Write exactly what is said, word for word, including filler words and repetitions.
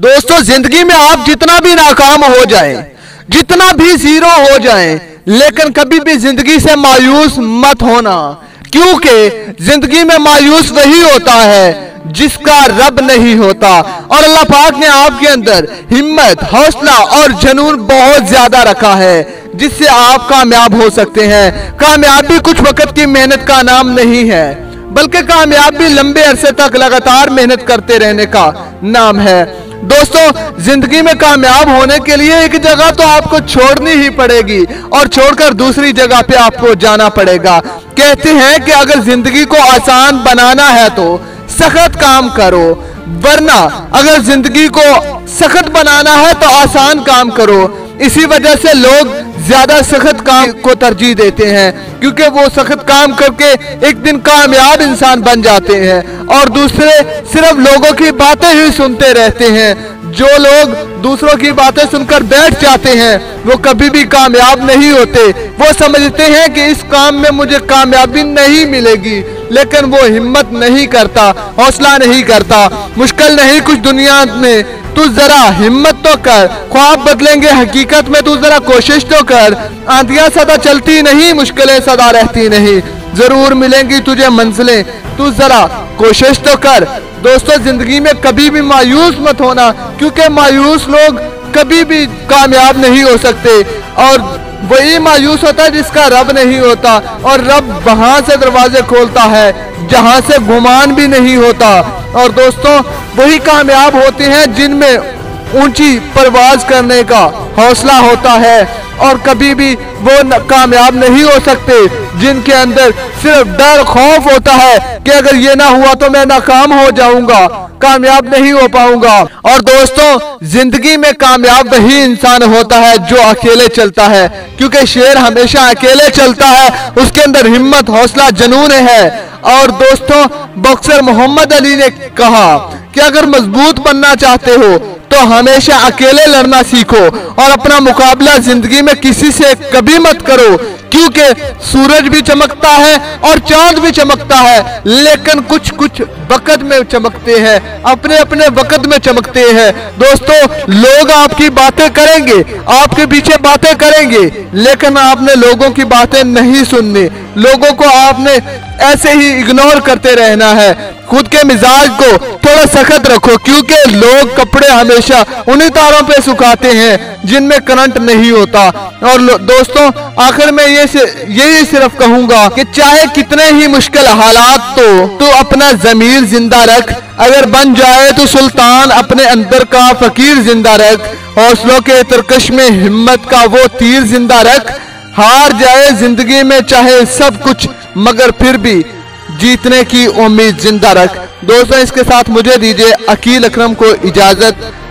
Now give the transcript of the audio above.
दोस्तों, जिंदगी में आप जितना भी नाकाम हो जाएं, जितना भी जीरो हो जाएं, लेकिन कभी भी जिंदगी से मायूस मत होना, क्योंकि जिंदगी में मायूस वही होता है जिसका रब नहीं होता। और अल्लाह पाक ने आपके अंदर हिम्मत, हौसला और जुनून बहुत ज्यादा रखा है, जिससे आप कामयाब हो सकते हैं। कामयाबी कुछ वक्त की मेहनत का नाम नहीं है, बल्कि कामयाबी लंबे अरसे तक लगातार मेहनत करते रहने का नाम है। दोस्तों, जिंदगी में कामयाब होने के लिए एक जगह तो आपको छोड़नी ही पड़ेगी और छोड़कर दूसरी जगह पे आपको जाना पड़ेगा। कहते हैं कि अगर जिंदगी को आसान बनाना है तो सख्त काम करो, वरना अगर जिंदगी को सख्त बनाना है तो आसान काम करो। इसी वजह से लोग ज्यादा सख्त काम को तरजीह देते हैं, क्योंकि वो सख्त काम करके एक दिन कामयाब इंसान बन जाते हैं, और दूसरे सिर्फ लोगों की बातें ही सुनते रहते हैं। जो लोग दूसरों की बातें सुनकर बैठ जाते हैं वो कभी भी कामयाब नहीं होते। वो समझते हैं कि इस काम में मुझे कामयाबी नहीं मिलेगी, लेकिन वो हिम्मत नहीं करता, हौसला नहीं करता। मुश्किल नहीं कुछ दुनिया में, तू जरा हिम्मत तो कर। ख्वाब बदलेंगे हकीकत में, तू जरा कोशिश तो कर। आंधियां सदा चलती नहीं, मुश्किलें सदा रहती नहीं, जरूर मिलेंगी तुझे मंजिलें, तू जरा कोशिश तो कर। दोस्तों, जिंदगी में कभी भी मायूस मत होना, क्योंकि मायूस लोग कभी भी कामयाब नहीं हो सकते, और वही मायूस होता है जिसका रब नहीं होता, और रब वहां से दरवाजे खोलता है जहां से गुमान भी नहीं होता। और दोस्तों, वही कामयाब होते हैं जिनमें ऊंची परवाज करने का हौसला होता है, और कभी भी वो कामयाब नहीं हो सकते जिनके अंदर सिर्फ डर, खौफ होता है कि अगर ये ना हुआ तो मैं नाकाम हो जाऊंगा, कामयाब नहीं हो पाऊंगा। और दोस्तों, जिंदगी में कामयाब वही इंसान होता है जो अकेले चलता है, क्योंकि शेर हमेशा अकेले चलता है, उसके अंदर हिम्मत, हौसला, जुनून है। और दोस्तों, बॉक्सर मोहम्मद अली ने कहा कि अगर मजबूत बनना चाहते हो तो हमेशा अकेले लड़ना सीखो, और अपना मुकाबला जिंदगी में किसी से कभी मत करो, क्योंकि सूरज भी चमकता है और चांद भी चमकता है, लेकिन कुछ कुछ वक्त में चमकते हैं, अपने अपने वक्त में चमकते हैं। दोस्तों, लोग आपकी बातें करेंगे, आपके पीछे बातें करेंगे, लेकिन आपने लोगों की बातें नहीं सुननी। लोगों को आपने ऐसे ही इग्नोर करते रहना है। खुद के मिजाज को थोड़ा सख्त रखो, क्योंकि लोग कपड़े हमेशा उन्हीं तारों पे सुखाते हैं जिनमें करंट नहीं होता। और दोस्तों, आखिर में ये यही सिर्फ कहूंगा कि चाहे कितने ही मुश्किल हालात तो तू अपना जमीर जिंदा रख, अगर बन जाए तो सुल्तान अपने अंदर का फकीर जिंदा रख, हौसलों के तरकश में हिम्मत का वो तीर जिंदा रख। हार जाए जिंदगी में चाहे सब कुछ, मगर फिर भी जीतने की उम्मीद जिंदा रख। दोस्तों, इसके साथ मुझे दीजिए अकील अकरम को इजाजत।